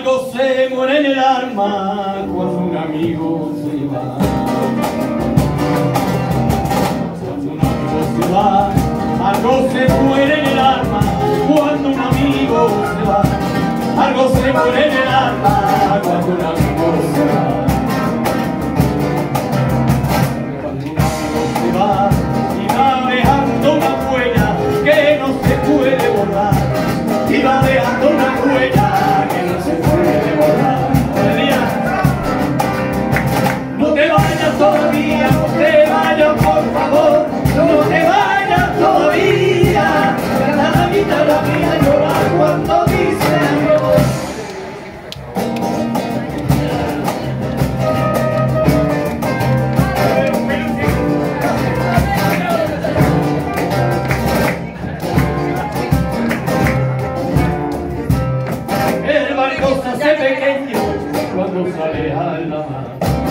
Algo se muere en el alma cuando un amigo se va. Cuando un amigo se va, algo se muere en el alma cuando un amigo se va. Algo se muere en el alma cuando un amigo se va. Cuando un amigo se va y va dejando una huella que no se puede borrar. Y va dejando una huella que no se puede borrar. No te vayas todavía, no te vayas por favor, no te vayas todavía. La guitarra mía llora cuando dice adiós. El barco se hace pequeño cuando sale al mar.